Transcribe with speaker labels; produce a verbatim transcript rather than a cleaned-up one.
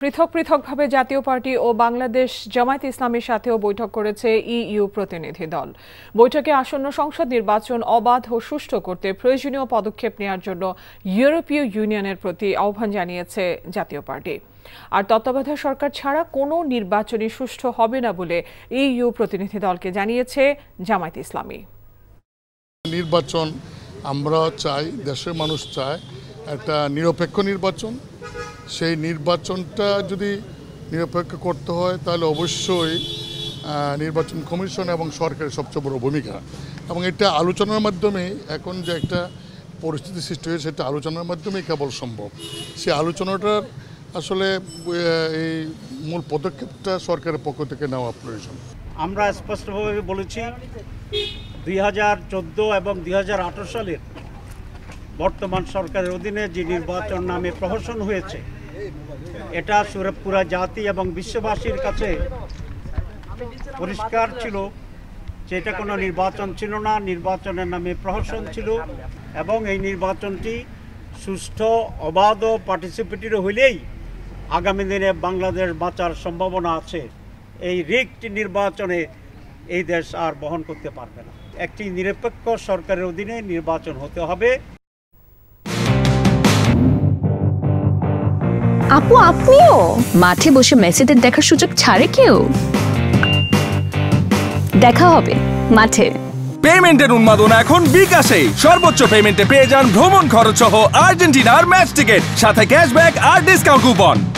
Speaker 1: পৃথক পৃথকভাবে জাতীয় পার্টি ও বাংলাদেশ জামায়াতে ইসলামীর সাথেও বৈঠক করেছে ইইউ প্রতিনিধি দল। বৈঠকে আসন্ন সংসদ নির্বাচন অবাধ ও সুষ্ঠু করতে প্রয়োজনীয় পদক্ষেপ নেওয়ার জন্য ইউরোপীয় ইউনিয়নের প্রতি আহ্বান জানিয়েছে জাতীয় পার্টি। আর তত্ত্বাবধায়ক সরকার ছাড়া কোনো নির্বাচনই সুষ্ঠু হবে না বলে ইইউ প্রতিনিধি দলকে জানিয়েছে জামায়াতে ইসলামী।
Speaker 2: নির্বাচন আমরা চাই, দেশের মানুষ চায় একটা নিরপেক্ষ নির্বাচন। সেই নির্বাচনটা যদি নিরপেক্ষ করতে হয় তাহলে অবশ্যই নির্বাচন কমিশন এবং সরকারের সবচেয়ে বড় ভূমিকা, এবং এটা আলোচনার মাধ্যমে এখন যে একটা পরিস্থিতি সৃষ্টি হয়েছে সেটা আলোচনার মাধ্যমেই কেবল সম্ভব। সেই আলোচনাটার আসলে এই মূল পদক্ষেপটা সরকারের পক্ষ থেকে নেওয়া প্রয়োজন।
Speaker 3: আমরা স্পষ্টভাবে বলেছি দুই হাজার চোদ্দো এবং দুই হাজার আঠারো সালের বর্তমান সরকারের অধীনে যে নির্বাচন নামে প্রহসন হয়েছে, এটা পুরা জাতি এবং বিশ্ববাসীর কাছে পরিষ্কার ছিল যে এটা কোনো নির্বাচন ছিল না, নির্বাচনের নামে প্রহসন ছিল। এবং এই নির্বাচনটি সুষ্ঠু, অবাধ ও পার্টিসিপেটরি হইলেই আগামী দিনে বাংলাদেশ বাঁচার সম্ভাবনা আছে। এই রিগড নির্বাচনে এই দেশ আর বহন করতে পারবে না। একটি নিরপেক্ষ সরকারের অধীনে নির্বাচন হতে হবে।
Speaker 4: আপু, আপনিও মাঠে বসে মেসিদের দেখার সুযোগ ছাড়ে কেউ? দেখা হবে মাঠে।
Speaker 5: পেমেন্টের উন্মাদনা এখন বিকাশে। সর্বোচ্চ পেমেন্টে পেয়ে যান ভ্রমণ খরচ সহ আর্জেন্টিনার ম্যাচ টিকিট, সাথে ক্যাশব্যাক আর ডিসকাউন্ট কুপন।